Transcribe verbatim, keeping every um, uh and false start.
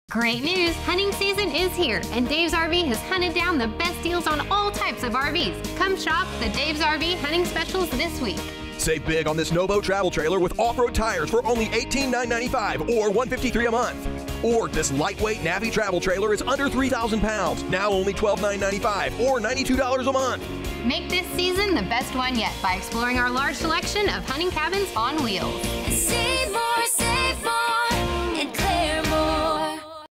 Great news! Hunting season is here, and Dave's R V has hunted down the best deals on all types of R Vs. Come shop the Dave's R V hunting specials this week. Save big on this Novo travel trailer with off-road tires for only eighteen thousand nine hundred ninety-five dollars or one hundred fifty-three dollars a month. Or this lightweight Navi travel trailer is under three thousand pounds, now only twelve thousand nine hundred ninety-five dollars or ninety-two dollars a month. Make this season the best one yet by exploring our large selection of hunting cabins on wheels.